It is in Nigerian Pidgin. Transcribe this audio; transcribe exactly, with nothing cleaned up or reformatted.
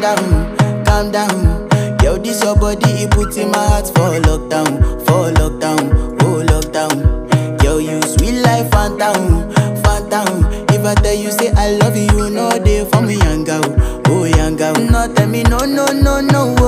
down, calm down. Yo, this your body, it puts in my heart for lockdown, for lockdown, oh lockdown. Yo, you sweet life, phantom, phantom. If I tell you say I love you, you know they for me young girl, oh young girl. No tell me no, no, no, no.